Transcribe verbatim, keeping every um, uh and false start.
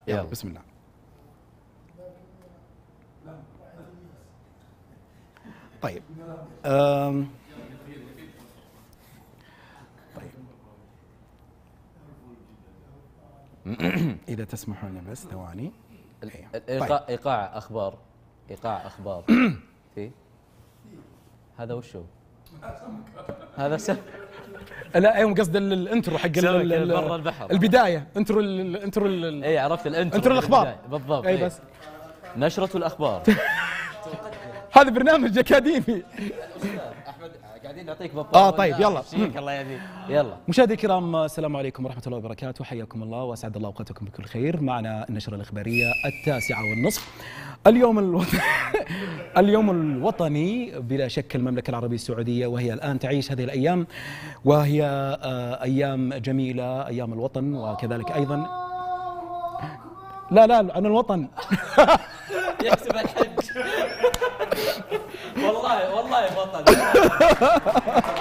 يلا بسم الله. طيب أم طيب إذا تسمحون بس ثواني. إيقاع إيقاع أخبار إيقاع أخبار في هذا وشو؟ هذا سمك. لا ايوه قصدي الانترو حق برا البحر البدايه انترو الانترو اي عرفت الانترو انترو الاخبار بالضبط. اي بس نشرة الاخبار. هذا برنامج اكاديمي. احمد قاعدين نعطيك بطاقه. اه طيب يلا الله يهديك. يلا مشاهدي الكرام السلام عليكم ورحمه الله وبركاته، حياكم الله واسعد الله اوقاتكم بكل خير. معنا النشرة الاخباريه التاسعه والنصف. اليوم الوطني اليوم الوطني بلا شك المملكه العربيه السعوديه، وهي الان تعيش هذه الايام وهي ايام جميله، ايام الوطن، وكذلك ايضا لا لا عن الوطن. يحسب الحج. والله والله بطل.